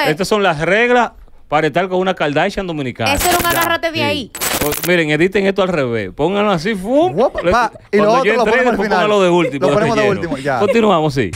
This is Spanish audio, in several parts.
Estas son las reglas para estar con una Kardashian dominicana. Eso era un agárrate de ahí. Miren, editen esto al revés. Pónganlo así, ¡fum! Y lo otro lo ponemos al final. Pónganlo de último. Lo ponemos de último, ya. Continuamos, sí.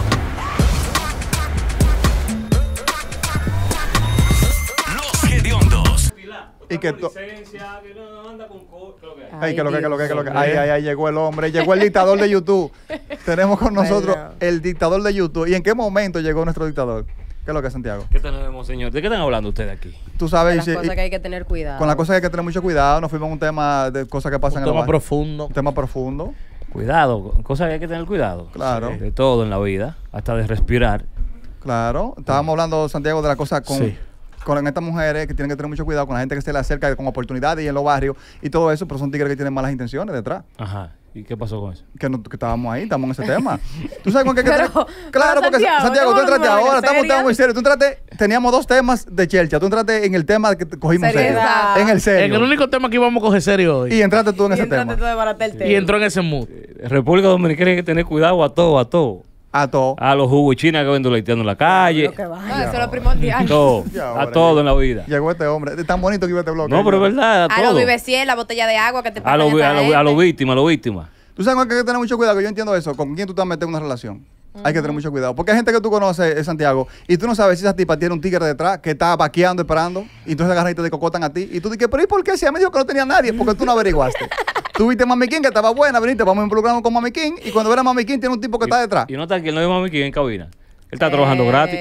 Los hediondos. Y que licencia, que no anda con Ay, que lo que. Ay, llegó el hombre, llegó el dictador de YouTube. Tenemos con nosotros el dictador de YouTube. ¿Y en qué momento llegó nuestro dictador? ¿Qué es lo que es, Santiago? ¿Qué tenemos, señor? ¿De qué están hablando ustedes aquí? Tú sabes. Las cosas que hay que tener cuidado. Con las cosas que hay que tener mucho cuidado. Nos fuimos a un tema de cosas que pasan en el tema barrio. profundo. Un tema profundo. Cuidado, cosas que hay que tener cuidado. Claro. De todo en la vida, hasta de respirar. Claro. Estábamos hablando, Santiago, de la cosa con estas mujeres que tienen que tener mucho cuidado, con la gente que se le acerca con oportunidades y en los barrios y todo eso, pero son tigres que tienen malas intenciones detrás. Ajá. ¿Y qué pasó con eso? Que estábamos ahí, estamos en ese tema. ¿Tú sabes con qué hay que tener? pero Claro, porque Santiago, tú entraste ahora, estamos en un tema muy serio. Tú entraste, teníamos 2 temas de chelcha. Tú entraste en el tema que cogimos serio. En el serio. En el único tema que íbamos a coger serio hoy. Y entraste tú en ese tema. Y entró en ese mood. República Dominicana hay que tener cuidado a todo. A todo. A los jugos chinas que venden leiteando en la calle. No, eso es lo primordial. Todo. A todo en la vida. Llegó este hombre. Es tan bonito que iba este bloque. No, pero es verdad, a A todo. los Viveciel, la botella de agua que te A pasan los esa gente. víctimas. Tú sabes con qué hay que tener mucho cuidado, que yo entiendo eso. ¿Con quién tú te vas a meter en una relación? Hay que tener mucho cuidado. Porque hay gente que tú conoces, Santiago, y tú no sabes si esa tipa tiene un tigre detrás que está vaqueando, esperando, y entonces agarran y te cocotan a ti. Y tú dices, pero ¿y por qué? Si ella me dijo que no tenía nadie, porque tú no averiguaste. Tú viste a Mami King que estaba buena, viniste, vamos a involucrarnos con Mami King, y cuando ves a Mami King tiene un tipo que está detrás. Y no está aquí, él no es Mami King en cabina. Él está trabajando gratis.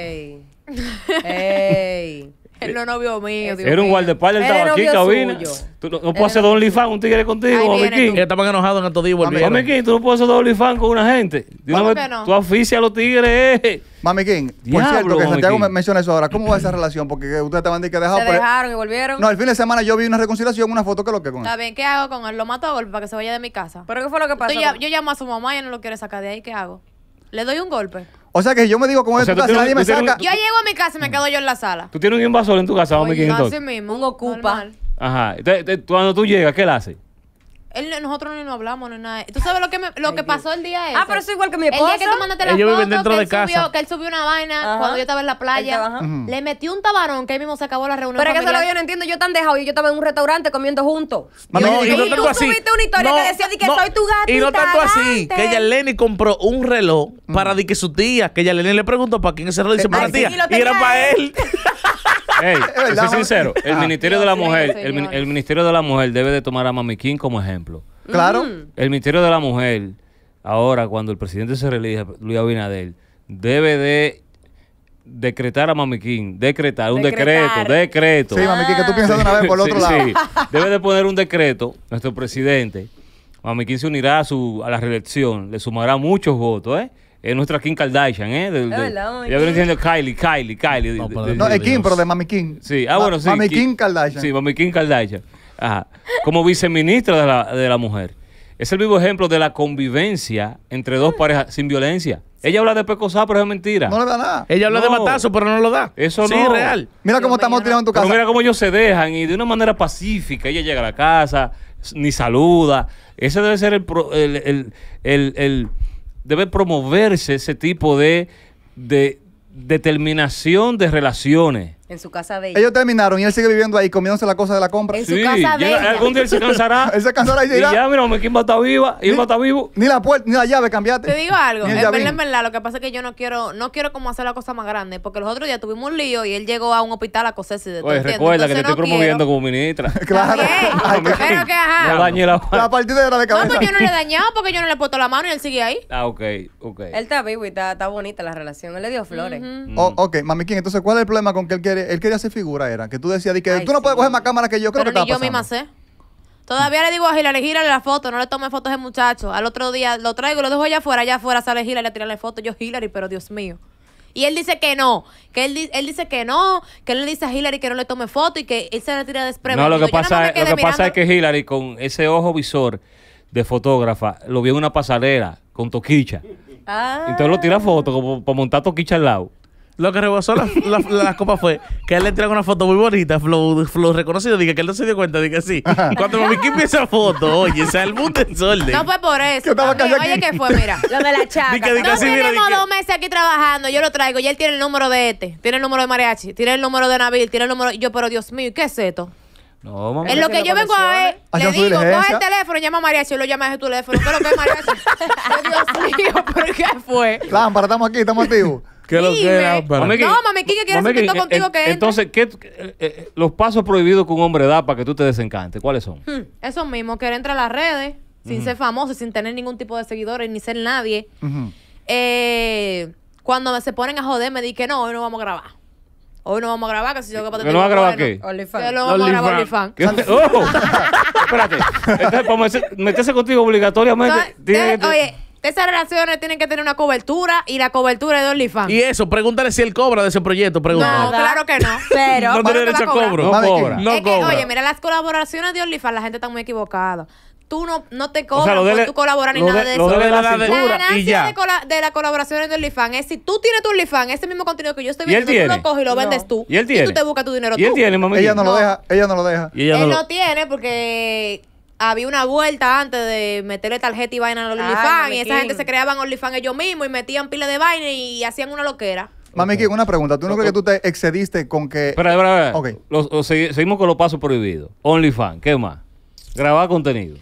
Ey. Él no es novio mío. Dios Era un mío. guardaespaldas, él Él estaba es aquí en novio cabina. suyo. Tú no puedes hacer OnlyFans un tigre contigo, Ahí Mami viene King. tú. Ellos estaban enojados en estos días y volvieron. Mami King, tú no puedes hacer OnlyFans con una gente. De una ¿Cómo vez que no? tú asfixias a los tigres. Mami King, por Diablo, cierto, que Mami Santiago King. me menciona eso ahora. ¿Cómo va esa relación? Porque ustedes estaban de que dejado. Se dejaron y volvieron. No, el fin de semana yo vi una reconciliación, una foto que lo que con él. Está bien, ¿qué hago con él? Lo mato a golpe para que se vaya de mi casa. ¿Pero qué fue lo que pasó? Yo llamo a su mamá y ella no lo quiere sacar de ahí. ¿Qué hago? ¿Le doy un golpe? O sea que yo me digo, como O en sea, tu tú casa nadie me tienes- saca. Yo llego a mi casa y me quedo yo en la sala. Tú tienes un invasor en tu casa, Mami King, Así entonces. mismo. Un ocupa. normal. Ajá. Entonces, cuando tú llegas, ¿qué él hace? Nosotros ni nos hablamos ni nada. ¿Tú sabes lo que pasó el día ese? Ah, pero eso igual que mi El esposo. día que tú mandaste la Ellos foto, viven dentro que de él subió- casa. que él subió una vaina Ajá. cuando yo estaba en la Él playa. estaba, ajá. Le metí un tabarón que ahí mismo se acabó la reunión Pero es que eso es lo que yo familiar. no entiendo. Yo tan dejado y yo estaba en un restaurante comiendo juntos. Mami, No, y y no tú tanto así. subiste una historia que decía de que soy tu gatita. Y no tanto así, gante. que ella Lenny compró un reloj para de que su tía, que ella Lenny le preguntó para quién ese reloj, dice para Ay, la tía. sí, lo Y era tenía para él. él. Ey, verdad, soy Mami. sincero. El Ministerio de la Dios Mujer, mío, el señor. Ministerio de la Mujer debe de tomar a Mami King como ejemplo. Claro. El Ministerio de la Mujer, ahora cuando el presidente se reelige, Luis Abinader, debe de decretar a Mami King, un decreto. Sí, Mami King, que tú piensas de una vez por el otro lado. Sí. Debe de poner un decreto, nuestro presidente. Mami King se unirá a la reelección, le sumará muchos votos, ¿eh? Es nuestra Kim Kardashian, ¿eh? verdad, Mami Ya viene King. diciendo Kylie. No, pero No, es Kim, pero de Mami King. Sí, bueno, sí. Mami King Kardashian. Sí, Mami King Kardashian. Ajá. Como viceministra de la mujer. Es el vivo ejemplo de la convivencia entre dos parejas sin violencia. Ella habla de pecosá, pero es mentira. No le da nada. Ella habla de No. matazo, pero no lo da. Eso sí, no. real. Mira cómo Dios estamos mío, tirando en tu Pero casa. mira cómo ellos se dejan y de una manera pacífica. Ella llega a la casa, ni saluda. Ese debe ser debe promoverse ese tipo de determinación de relaciones. En su casa de ella. Ellos terminaron y él sigue viviendo ahí comiéndose la cosa de la compra. En su casa de ella. Algún día él se cansará. Él se cansará y y dirá. ya, mira, Mami King va a estar viva. Y él va a estar vivo. Ni la puerta, ni la llave cambiaste. Te digo algo, Ni el en llavín. verdad, lo que pasa es que yo no quiero como hacer la cosa más grande, porque los otros días tuvimos un lío y él llegó a un hospital a coserse de todo. Oye, recuerda que te estoy promoviendo como ministra. Claro. Ay, Pero que ajá. No dañe la... La partida era de No, cabeza. pues yo no le he dañado porque yo no le he puesto la mano y él sigue ahí. Ah, ok. Él está vivo y está bonita la relación. Él le dio flores. Ok, Mami King, entonces, ¿cuál es el problema con que él quiere? Él quería hacer figura, era. Que tú decías de que Ay, tú no puedes sí. coger más cámara que yo. Creo Pero que ni estaba yo misma pasando. sé. Todavía le digo a Hilary, gírale la foto, no le tome fotos a ese muchacho. Al otro día lo traigo, lo dejo allá afuera sale Hilary a tirarle fotos. Yo, Hilary, pero Dios mío. Y él dice que no, él dice que no, que él le dice a Hilary que no le tome foto y que él se le tira desprevenido. No, lo que Yo nada más me quedé pasa es mirando. que Hilary con ese ojo visor de fotógrafa lo vio en una pasarela con Toquicha. Ah. Entonces lo tira foto como para montar Toquicha al lado. Lo que rebasó la copa fue que él le tiró una foto muy bonita, Flow reconocido, dije que él no se dio cuenta, dije sí. Cuando Mami King vio esa foto, oye, o sea, el mundo en desorden. No fue por eso. Que estaba también. casi Oye, aquí. ¿qué fue? Mira. Lo de la chaca. Di que No así, mira, tenemos di que- 2 meses aquí trabajando, yo lo traigo, y él tiene el número de tiene el número de Mariachi, tiene el número de Nabil, tiene el número... Yo, pero Dios mío, ¿y qué es esto? No, mamá. En lo que yo vengo a ver, le Hacia su digo, coge diligencia. el teléfono, llama a Mariachi, yo lo llama a ese teléfono. ¿Qué es lo que es Mariachi? Ay, Dios mío, ¿pero qué fue? Lámpara, estamos aquí, estamos activos. ¿Qué lo que Dime. era? Para- Mami King, No, Mami King, que quiere Mami hacer King, TikTok contigo que entre. entonces, los pasos prohibidos que un hombre da para que tú te desencantes, ¿cuáles son? Eso mismo, querer entrar a las redes, sin ser famoso, sin tener ningún tipo de seguidores, ni ser nadie. Ujú. Cuando se ponen a joder, me di que no, hoy no vamos a grabar. Hoy no vamos a grabar, que si yo que ¿Que no va a grabar qué? OnlyFans. Que lo vamos a grabar OnlyFans. ¿Qué? ¡Oh! Espérate. Entonces, para meterse contigo obligatoriamente, tiene que- Oye, esas relaciones tienen que tener una cobertura y la cobertura es de OnlyFans. Y eso, pregúntale si él cobra de ese proyecto, No, pregúntale. claro que no. Pero, No tiene ¿cuándo te derecho a va a cobrar? cobro. No Mami King. cobra. No Es que, cobra. oye, mira, las colaboraciones de OnlyFans, la gente está muy equivocada. Tú no te cobras O sea, lo de por la- tu colaborar ni lo nada de- de lo eso. de la La cintura ganancia y ya. de las colaboraciones de OnlyFans es si tú tienes tu OnlyFans, ese mismo contenido que yo estoy ¿Y él viendo, tú tiene? lo coges y lo No. vendes tú. ¿Y él tiene? tú te buscas tu dinero ¿Y él tú. tiene, Mami Ella King? no lo deja, ella no lo deja. Y ella Él no lo- no tiene porque había una vuelta antes de meterle tarjeta y vaina a los Ay, OnlyFans Mami y esa King. gente se creaban OnlyFans ellos mismos y metían pila de vaina y hacían una loquera. Mami King, una pregunta. ¿Tú no crees que tú te excediste con que... Espera. Ok. Seguimos con los pasos prohibidos. OnlyFans, ¿qué más? Grabar contenido.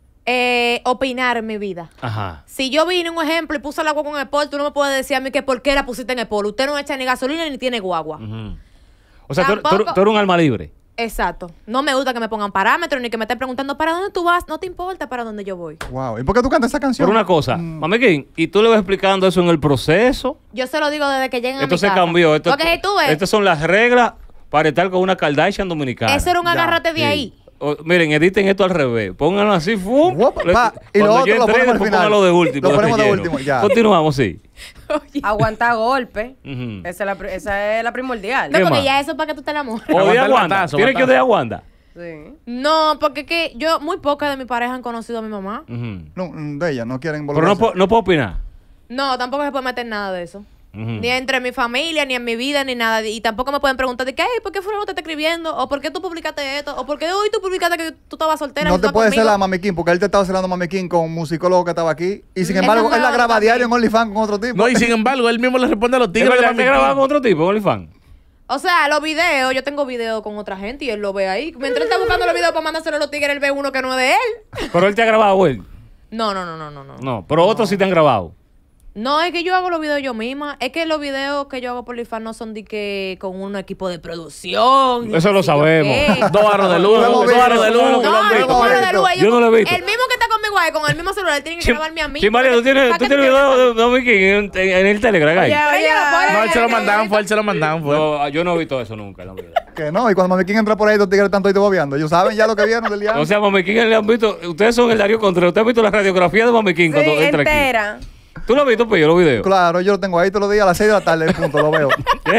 Opinar en mi vida. Ajá. Si yo vine un ejemplo y puse el agua con Sport, tú no me puedes decir a mí que por qué la pusiste en Sport. Usted no echa ni gasolina ni tiene guagua. Ujú. O sea, tú Tampoco- eres un alma libre. Exacto. No me gusta que me pongan parámetros ni que me estén preguntando para dónde tú vas. No te importa para dónde yo voy. Wow. ¿Y por qué tú cantas esa canción? Por una cosa, Mami King, y tú le vas explicando eso en el proceso. Yo se lo digo desde que llegan a Esto mi se casa. cambió. Porque si tú ves, Estas son las reglas para estar con una Kardashian dominicana. eso era un Ya. agárrate de Sí. ahí. Miren, editen esto al revés. Pónganlo así, ¡fum! Guapa, pa, y lo Cuando otro yo lo entregue, ponemos al después final. pónganlo de último. Lo ponemos de relleno. último, ya. Continuamos, sí. aguantar golpe. Ujú. Esa es la primordial. No, ¿Qué porque más? ya eso es para que tú te enamores. O de Aguantar el Aguanda. batazo, Tiene que ir de Aguanda. Sí. No, porque que yo, muy pocas de mi pareja han conocido a mi mamá. Ujú. No, de ella, no quieren Pero involucrarse. no puedo opinar. No, tampoco se puede meter nada de eso. Ujú. Ni entre mi familia, ni en mi vida, ni nada. Y tampoco me pueden preguntar de qué, ¿por qué fulano te está escribiendo? ¿O por qué tú publicaste esto? ¿O por qué hoy tú publicaste que tú estabas soltera? No y te estabas puede conmigo? celar Mami King, porque él te estaba celando Mami King con un musicólogo que estaba aquí. Y sin embargo, Eso él la fue graba otro diario en también. OnlyFans con otro tipo. No, y sin embargo, él mismo le responde a los ¿Es tigres de verdad Mami que grababa King. con otro tipo, OnlyFans? O sea, los videos, yo tengo videos con otra gente y él lo ve ahí. Mientras él está buscando los videos para mandárselo a los tigres, él ve uno que no es de él. Pero él te ha grabado, él. No. No, pero otros sí te han grabado. No, es que yo hago los videos yo misma. Es que los videos que yo hago por OnlyFans no son de que con un equipo de producción. Eso lo ni sé yo sabemos. qué. 2 aros de luz, Lo hemos 2 visto, aros de lo hemos luz. visto. No, Lo no, hemos no, visto. de luz, ellos Yo no lo he visto. El mismo que está conmigo ahí, con el mismo celular, tienen que grabarme a mí. Chimaria, tú tienes ¿Para qué el tú video de Mami King en el Telegram ahí. Ya, Pero ellos lo ponen No, él se lo en el mandaban, videito. él se lo mandaban, fue. No, yo no he visto eso nunca en la vida. Que no, y cuando Mami King entra por ahí, los tigres están todos bobeando. Ellos saben ya lo que vieron del día. O sea, Mami King le han visto. Ustedes son el Darío Contreras. ¿Usted ha visto la radiografía de Mami King Sí, cuando entra aquí? entera. ¿Tú lo has visto, Pillo, los videos? Claro, yo lo tengo ahí todos los días a las 6 de la tarde, punto, lo veo.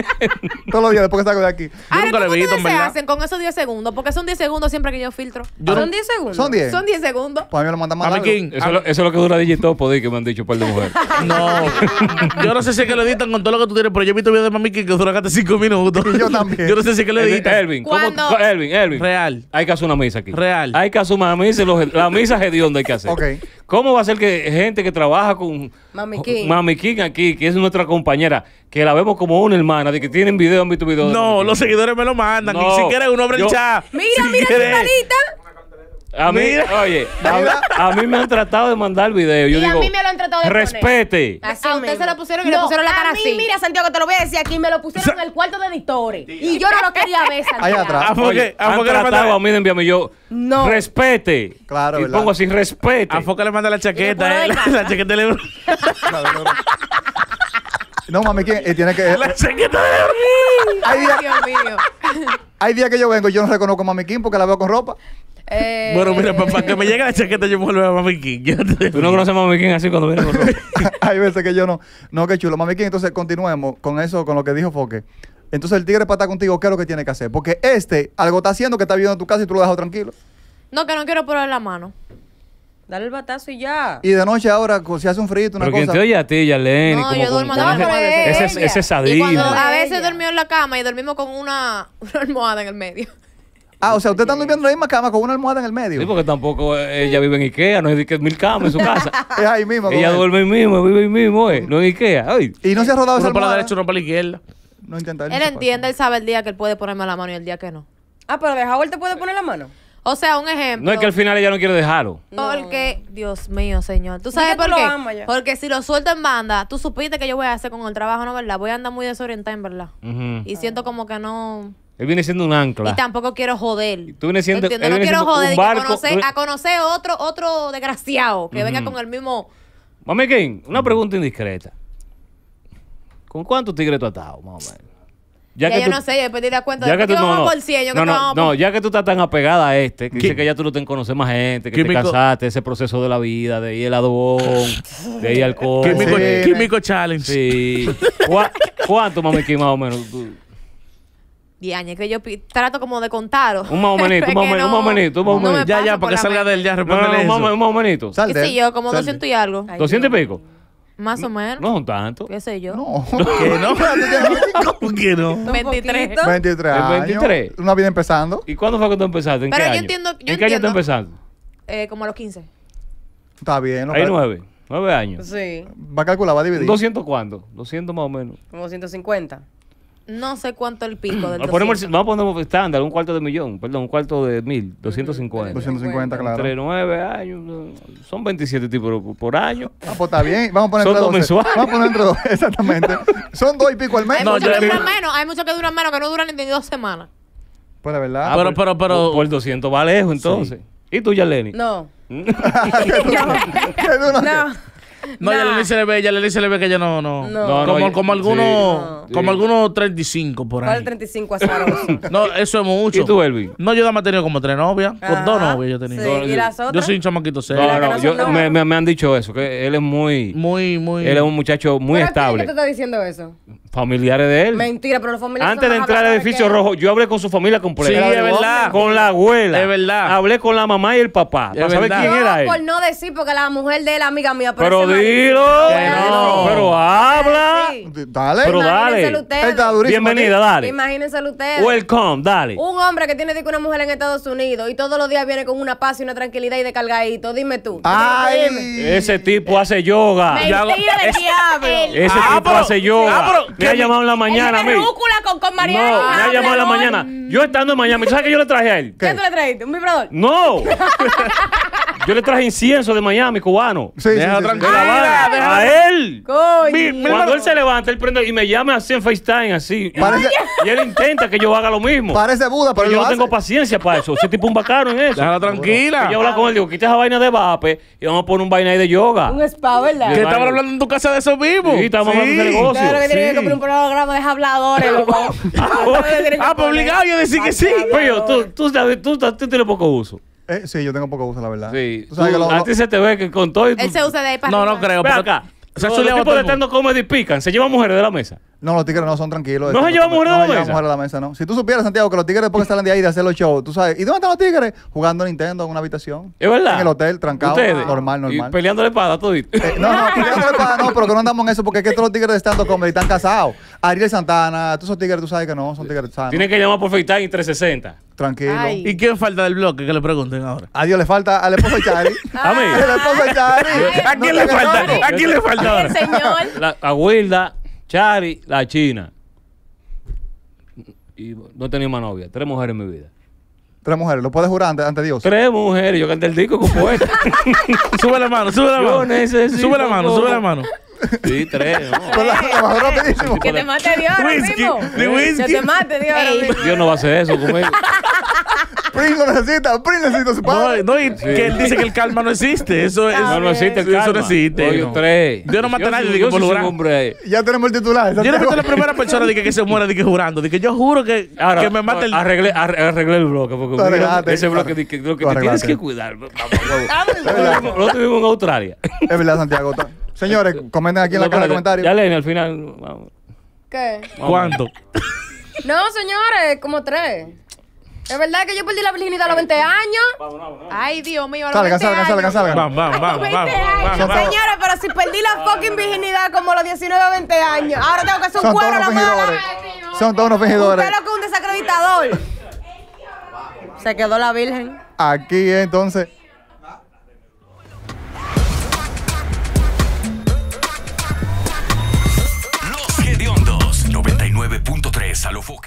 todos los días después que salgo de aquí. Ahora, nunca lo he ¿cómo visto, ustedes en se verdad. hacen con esos 10 segundos? Porque son 10 segundos siempre que yo filtro. Son 10 segundos. Son 10. Son 10 segundos. Pues a mí me lo mandan más Mami largo. King. Eso es lo que dura Digitopo, que me han dicho un par de mujeres. No, yo no sé si es que lo editan con todo lo que tú tienes, pero yo he visto videos de Mami King que duran hasta 5 minutos. Y yo también. Yo no sé si es que lo editan. Elvin, ¿cómo? Cuando- Elvin. Real. Hay que hacer una misa aquí. Real. Hay que hacer una misa. La misa hedionda hay que hacer. Ok. ¿Cómo va a ser que gente que trabaja con Mami King. Mami King aquí, que es nuestra compañera, que la vemos como una hermana, de que tienen video, han visto videos? de Mami No, King? los seguidores me lo mandan. No. Si quieres, uno abre el Yo- chat. Mira, Si mira quieres. esa manita. A mí, Mira. oye, a mí me han tratado de mandar video. Yo Y a digo, mí me lo han tratado de poner. respete. Así A usted mismo. se lo pusieron y le pusieron la cara a mí, así. mira, Santiago, te lo voy a decir aquí. Me lo pusieron en el cuarto de editores. Y yo no lo quería ver, Santiago. Allá atrás. ¿A por Oye, qué? ¿A han por qué le tratado a mandan? mí de enviarme yo. No. Respete. Claro, y ¿verdad? pongo así, respete. ¿A Foca le manda la Y le chaqueta? pone La, de la chaqueta de Lebron. No, Mami King, tiene que... La chaqueta de Lebron. Hay días, Dios mío. hay días que yo vengo y yo no reconozco a Mami King porque la veo con ropa. Bueno, mira, para que me llegue la chaqueta, yo me vuelvo a Mami King. Yo te- Tú no conoces a Mami King así cuando viene con ropa. Hay veces que yo no. No, qué chulo. Mami King, entonces continuemos con eso, con lo que dijo Foque. Entonces el tigre para estar contigo, ¿qué es lo que tiene que hacer? Porque algo está haciendo que está viviendo en tu casa y tú lo dejas tranquilo. No, que no quiero poner la mano. Dale el batazo y ya. Y de noche ahora, si hace un frito, una Pero quien cosa. te oye a ti, Yarleni, No, como yo con duermo debajo de ese ella. Y sadismo. cuando a Ella. veces dormí en la cama y dormimos con una almohada en el medio. Ah, o sea, ustedes están durmiendo en la misma cama con una almohada en el medio. Sí, porque tampoco ella vive en Ikea, no es de que 1000 camas en su casa. Es ahí mismo. con Ella él. duerme ahí mismo, vive ahí mismo, no en Ikea. Ay. Y no se ha rodado esa Uno para la almohada. derecha, uno para la izquierda. No intenta. Él entiende, él sabe el día que él puede ponerme la mano y el día que no. Ah, pero de Howard te puede poner la mano. O sea, un ejemplo. No es que al final ella no quiere dejarlo. Porque, Dios mío, señor. ¿Tú Di sabes que tú por lo qué? amas ya. Porque si lo suelto en banda, tú supiste que yo voy a hacer con el trabajo, ¿no? ¿Verdad? Voy a andar muy desorientada, en verdad. Ujú. Y siento como que no... Él viene siendo un ancla. Y tampoco quiero joder. tú vienes siendo- ¿Entiendes? él No viene quiero siendo un joder. barco, A conocer otro desgraciado que venga con el mismo... Mami King, una pregunta indiscreta. ¿Con cuántos tigres tú has estado, más o menos? Ya yo no sé, yo después te das cuenta. Ya que tú vamos no, por 100, yo que no, te no, vamos no, por... ya que tú estás tan apegada a este, que ¿Qué? dice que ya tú no te conoces más gente, que Químico. te casaste, ese proceso de la vida, de ir al adobón, de ir al alcohol. Químico, Sí. químico challenge. Sí. ¿Cuánto, Mami King, más o menos? Tú- Diañe, que yo trato como de contaros. Un más o menos, un más o menos, un más o menos, un más o No me menos. Ya, pasa ya, por para que la salga de él, ya, No, no, respóndele no, eso. un más o menos. Sal ¿Qué de sé él. yo? Como Sal 200 y algo. Ay, 200 y pico. Más o menos. No son tanto. ¿Qué sé yo? No. ¿Qué no? ¿Cómo que no? 23. poquito. 23 El años. 23. Una vida empezando. ¿Y cuándo fue que tú empezaste? ¿En Pero qué yo año? entiendo- yo ¿En qué año tú entiendo. empezaste? Como a los 15. Está bien. ¿no? Hay 9 años. Sí, Va a calcular, va a dividir. 200 cuánto? 200 más o menos. como 150. No sé cuánto el pico del Vamos 200. a poner estándar, un cuarto de millón, perdón, un cuarto de 1000, 250. 250, claro. Entre 9 años, son 27 tipos por año. Ah, pues está bien. Vamos a poner Son entre dos 12. mensuales. Vamos a poner entre 2. Exactamente. Son 2 y pico al mes. Hay No, muchos yo- que duran menos, hay muchos que duran menos, que no duran ni 2 semanas. Pues de verdad. Pero- Por 200 va lejos, entonces. ¿Y tú, Yarleni? No. Qué duro. No. No, ya Nah. le se le ve que ella no. No. No, Como, no, como sí. algunos, Sí. como algunos 35 por ¿Cuál ahí. 35 azaroso? No, eso es mucho. ¿Y tú, Elvin? No, yo nada más he tenido como 3 novias. Con 2 novias yo he tenido. Sí. ¿Y las Yo otras? soy un chamaquito serio. No, que no, no son novios. me han dicho eso, que él es muy... Muy. Él es un muchacho muy ¿Pero a quién estable. te está diciendo eso? Familiares de él. Mentira, pero los familiares Antes de son entrar al habladores edificio que- rojo, yo hablé con su familia completa. Sí, es verdad. Con la abuela. Es verdad. Hablé con la mamá y el papá. Es Para saber verdad. quién No, era él. por no decir, porque la mujer de él es amiga mía. Pero ese dilo. marido- no. Pero habla. Sí. Dale. Pero Imagínenselo dale. ustedes. Él está durísimo. Bienvenida, dale. Imagínenselo ustedes. Welcome, dale. Un hombre que tiene de que una mujer en Estados Unidos y todos los días viene con una paz y una tranquilidad y de cargadito. Dime tú. Ay. Dime. Ese tipo hace yoga. Mentira hago- del diablo. Ese Ah, tipo pero- hace yoga. ah, pero- me ha llamado en la mañana a mí. Rúcula con María. No, me ha llamado en la mañana. Yo estando en Miami, ¿tú sabes qué yo le traje a él? ¿Qué tú le trajiste? ¿Un vibrador? No. Yo le traje incienso de Miami, cubano. Sí, sí, Deja sí, sí. tranquilo. De La Habana. deja- A él. Coño. Cuando él se levanta, él prende y me llama así en FaceTime, así. Parece- Y él intenta que yo haga lo mismo. Parece Buda, pero Pero yo lo no hace. tengo paciencia para eso. Ese tipo es un bacano en eso. Déjala tranquila. Y yo hablo con él, digo, quita esa vaina de vape y vamos a poner un vaina ahí de yoga. Un spa, ¿verdad? Que Yo- estaban hablando en tu casa de eso mismo. Sí, estamos hablando de negocio. Claro que tiene Sí. que comprar un programa de habladores, loco. Ah, pues obligado yo decir que sí. Pero tú tienes poco uso. Sí, yo tengo poco uso, la verdad. Sí. Tú sabes que A ti se te ve que con todo y Él se usa de ahí para No, no arriba. creo. Ve pero- acá. Se ha Los chuleado a tipos todo de el mundo. stand comedy pican, se llevan mujeres de la mesa. No, los tigres no son tranquilos. ¿No se llevan mujeres a la No se llevan mesa? mujeres a la mesa, no. Si tú supieras, Santiago, que los tigres después que salen de ahí de hacer los shows, tú sabes. ¿Y dónde están los tigres? Jugando Nintendo en una habitación. Es verdad. En el hotel, trancado. Ustedes. Normal, Y normal. peleando la espada todito. No, pero que no andamos en eso porque es que todos los tigres de stand-up comedy están casados. Ariel Santana, todos esos tigres, tú sabes que no, son tigres sanos. Tienen que llamar por FaceTime 360. Tranquilo. Ay. ¿Y quién falta del bloque? Que le pregunten ahora. A Dios le falta al esposo de Chari. A mí. El esposo de Chari. ¿A quién le falta? ¿A quién le falta El ahora? señor. La Aguilda, Chari, la China. Y no he tenido más novia. 3 mujeres en mi vida. 3 mujeres, lo puedes jurar ante Dios. 3 mujeres. Yo canté el disco con poeta. Sube la mano, sube la Yo mano. necesito Sube la mano, como- sube la mano. Sí, 3. No. Con la bajó rapidísimo. Que te mate Dios ahora Whisky, mismo. de whisky. Que te mate Dios ahora Ey. mismo. Dios no va a hacer eso conmigo. Prince lo necesita, Prince necesita su No, padre. no, y que él dice que el karma no existe. Eso es. No, no existe el Eso karma. no existe. Oye, no. 3. Dios no mata a nadie, Yo digo, por soy un jurar. hombre. Ya tenemos el titular. Yo no Santiago. soy la primera persona de que se muera de que jurando. De que yo juro que me mate el. Arreglé el bloque. Porque Tú arreglaste. ese bloque de que lo que Tú te tienes arreglaste. que cuidar. Lo tuvimos en Australia. Es verdad, Santiago. Señores, comenten aquí en la caja de comentarios. Ya leen al final. Vamos. ¿Qué? ¿Cuánto? No, señores, como 3. Es verdad que yo perdí la virginidad a los 20 años. Ay, Dios mío, a los Salgan, 20 salgan, años. salgan, salgan. Vamos. Señores, pero si perdí la fucking virginidad como a los 19 o 20 años, ahora tengo que hacer un Son todos cuero a la unos mala. fingidores. Son todos unos Usted fingidores. lo que es un desacreditador. Se quedó la virgen. Aquí entonces. Los Hediondos, 99.3 a lo Fox.